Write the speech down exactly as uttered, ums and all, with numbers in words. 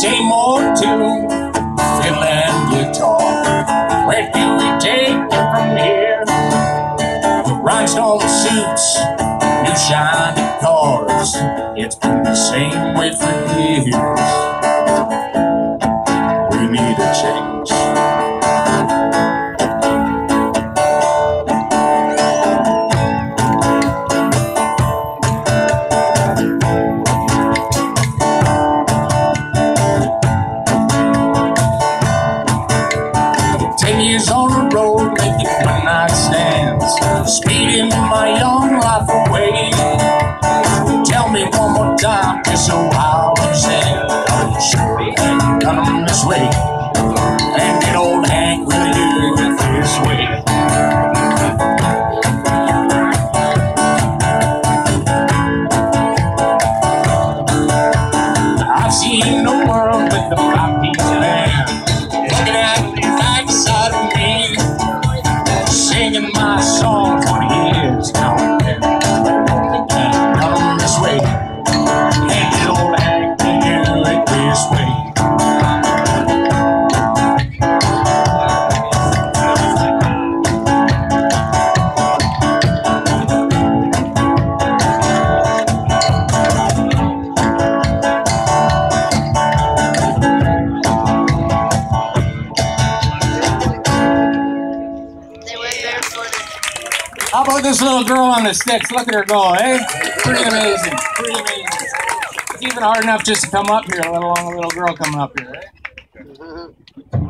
same old tune, fiddle and guitar. Where do we take it from here? Rhinestone suits, new shiny cars. It's been the same way for years. We need a change. Ten years on the road, making one night stands, speeding my young life away. Tell me one more time, just so I understand. Are you sure you ain't coming this way? And did old Hank really do it this way? I've seen the world with the five-piece band, looking at the backside of me, singing my song twenty years now and then. But can't come this way, and did old Hank do it this way? How about this little girl on the sticks? Look at her go, eh? Pretty amazing, pretty amazing. It's even hard enough just to come up here, let alone a little girl coming up here, eh?